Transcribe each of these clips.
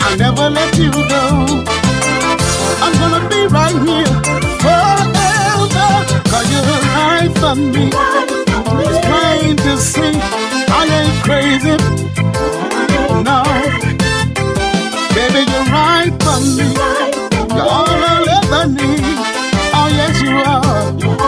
I'll never let you go. I'm gonna be right here forever, 'cause you're right for me. It's plain to see I ain't crazy, no. Baby, you're right for me. You're all I'll ever need. Oh yes, you are.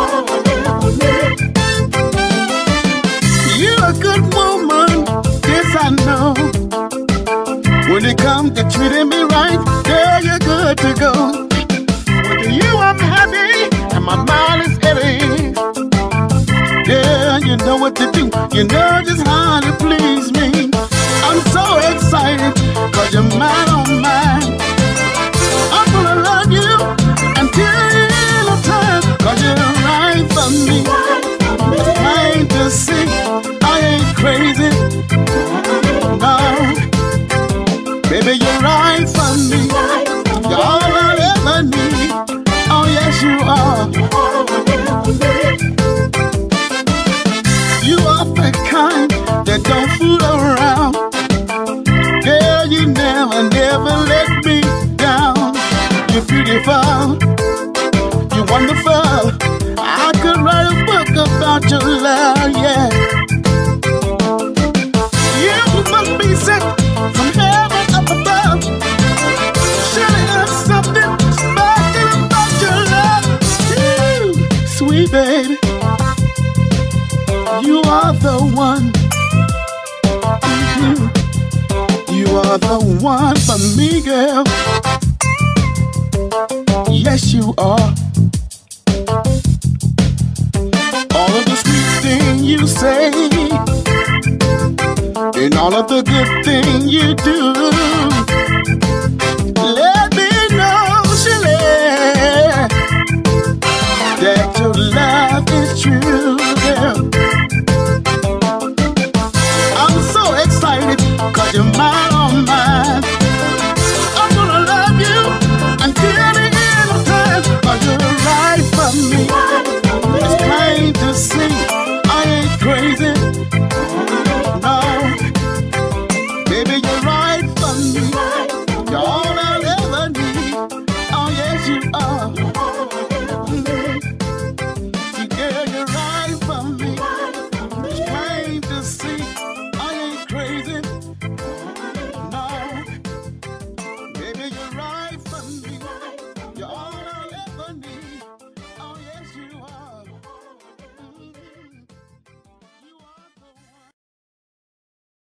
You're a good woman, yes I know. When it comes to treating me right, girl, you're good to go. With you I'm happy and my mind is heavy. Yeah, you know what to do. You know just how to please me. I'm so excited 'cause you're mine on mine. I'm gonna love you until the end of time, 'cause you're right for me. It's plain to see I ain't crazy, no. Baby, you're right for me. You're all I'll ever need. Oh yes, you are. You are the kind that don't fool around. Girl, you never let me down. You're beautiful, you're wonderful. I could write a book about your love, yeah. You must be sent from heaven up above. Surely there's something special about your love. Ooh, sweet baby, you are the one. You are the one for me, girl. Yes, you are. All of the sweet things you say, and all of the good things you do, let me know, Shirley, that your love is true, girl. I'm so excited 'cause you're mine.